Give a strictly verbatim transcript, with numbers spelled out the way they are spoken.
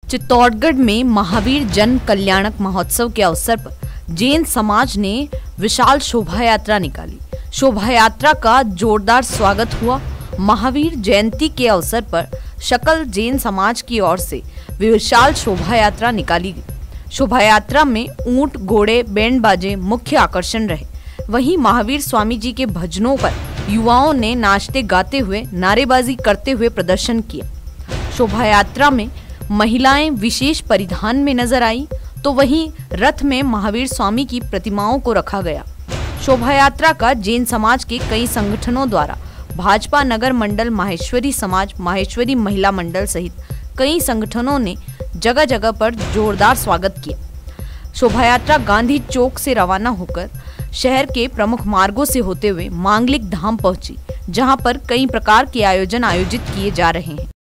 चित्तौड़गढ़ में महावीर जन कल्याणक महोत्सव के अवसर पर जैन समाज ने विशाल शोभा यात्रा निकाली। शोभा यात्रा का जोरदार स्वागत हुआ। महावीर जयंती के अवसर पर सकल जैन समाज की ओर से विशाल शोभा यात्रा निकाली गई। शोभा यात्रा में ऊंट, घोड़े, बैंड बाजे मुख्य आकर्षण रहे। वहीं महावीर स्वामी जी के भजनों पर युवाओं ने नाचते गाते हुए, नारेबाजी करते हुए प्रदर्शन किया। शोभा यात्रा में महिलाएं विशेष परिधान में नजर आई, तो वहीं रथ में महावीर स्वामी की प्रतिमाओं को रखा गया। शोभा यात्रा का जैन समाज के कई संगठनों द्वारा भाजपा नगर मंडल, माहेश्वरी समाज, माहेश्वरी महिला मंडल सहित कई संगठनों ने जगह जगह पर जोरदार स्वागत किया। शोभा यात्रा गांधी चौक से रवाना होकर शहर के प्रमुख मार्गों से होते हुए मांगलिक धाम पहुंची, जहां पर कई प्रकार के आयोजन आयोजित किए जा रहे हैं।